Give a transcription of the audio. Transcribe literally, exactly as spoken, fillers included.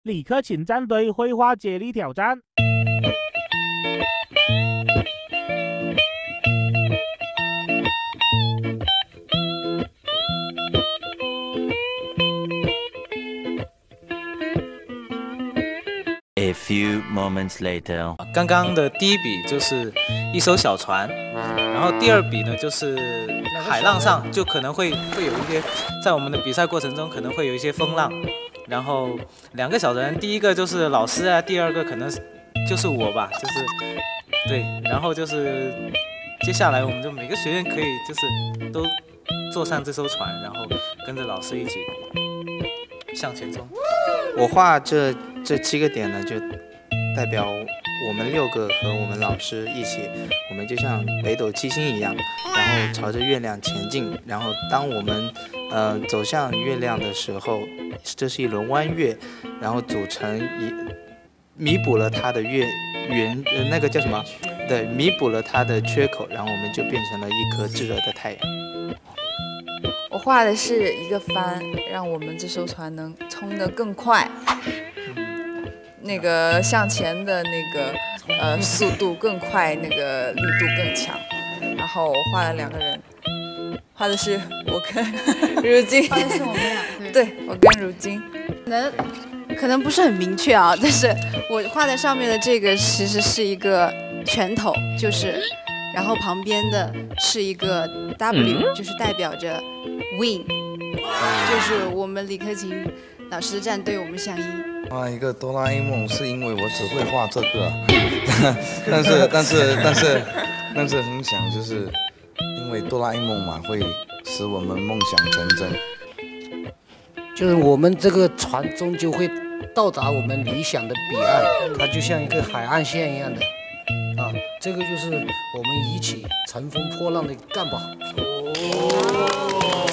李克勤战队绘画接力挑战。 A few moments later， 刚刚的第一笔就是一艘小船，然后第二笔呢就是海浪上就可能会会有一些，在我们的比赛过程中可能会有一些风浪，然后两个小人，第一个就是老师啊，第二个可能就是我吧，就是对，然后就是接下来我们就每个学员可以就是都坐上这艘船，然后跟着老师一起向前冲。 我画这这七个点呢，就代表我们六个和我们老师一起，我们就像北斗七星一样，然后朝着月亮前进。然后当我们呃走向月亮的时候，这是一轮弯月，然后组成一弥补了它的月圆呃那个叫什么？对，弥补了它的缺口，然后我们就变成了一颗炙热的太阳。 我画的是一个帆，让我们这艘船能冲得更快，那个向前的那个呃速度更快，那个力度更强。然后我画了两个人，画的是我跟如今， 画的是我们俩，对， 对我跟如今， 可能可能不是很明确啊，但是我画在上面的这个其实是一个拳头，就是，然后旁边的是一个 W， 就是代表着 win， 就是我们李克勤老师的战队，我们相依。 画一个哆啦 A 梦是因为我只会画这个，但是但是但是但是很想就是因为哆啦 A 梦嘛，会使我们梦想成真。 就是我们这个船终究会到达我们理想的彼岸，它就像一个海岸线一样的，啊，这个就是我们一起乘风破浪的干吧。哦